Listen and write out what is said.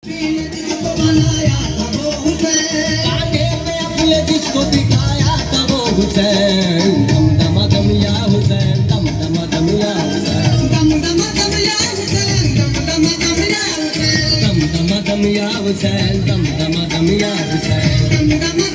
बनाया था वो हुसैन, कांटे में अपने जिसको दिखाया था वो हुसैन। दम दम दम या हुसैन, दम दम दम या हुसैन, दम दम दम या हुसैन, दम दम दम या हुसैन, दम दम दम या हुसैन, दम दम दम या हुसैन, दम दम